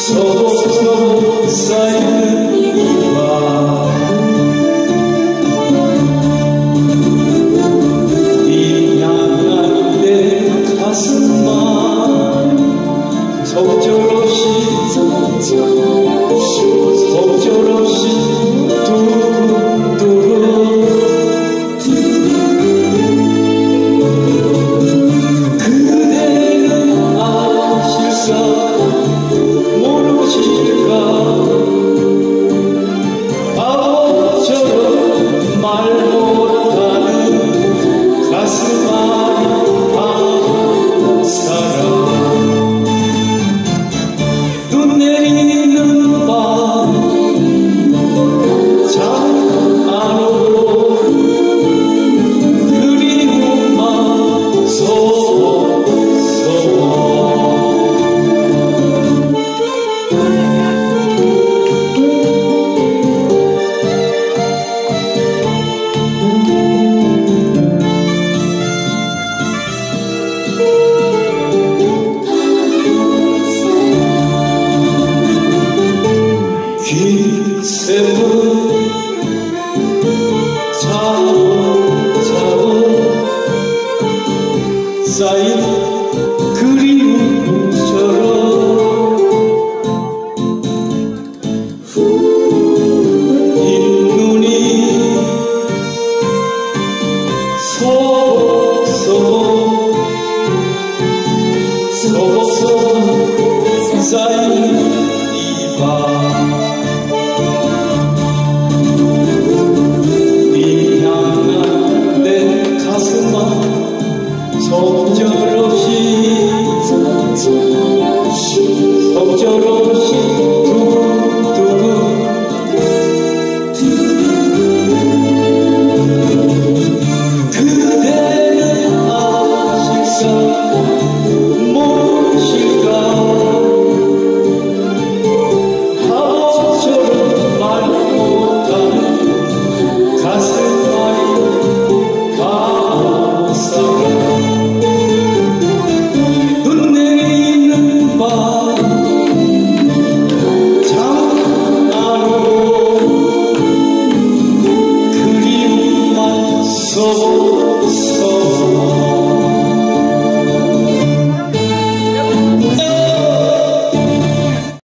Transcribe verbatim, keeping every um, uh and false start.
서서히 쌓이는 이밤 네 향한 내 가슴만 속절없이 속절없이 두근두근 그대는 아실까 모르실까 바보처럼 말 못하는 가슴 아린 사랑 눈 내리는 밤 잠 안 오고 그리움만 서서워 귓샘은 차곡차곡 쌓인 그리움처럼 흰눈이 서걱서걱 서걱서걱 쌓인 이 밤 속절없이 속절없이 두근두근 그대는 아실까 모르실까 바보처럼 말 못하는 가슴 아린 바보사랑 그리움만 서서워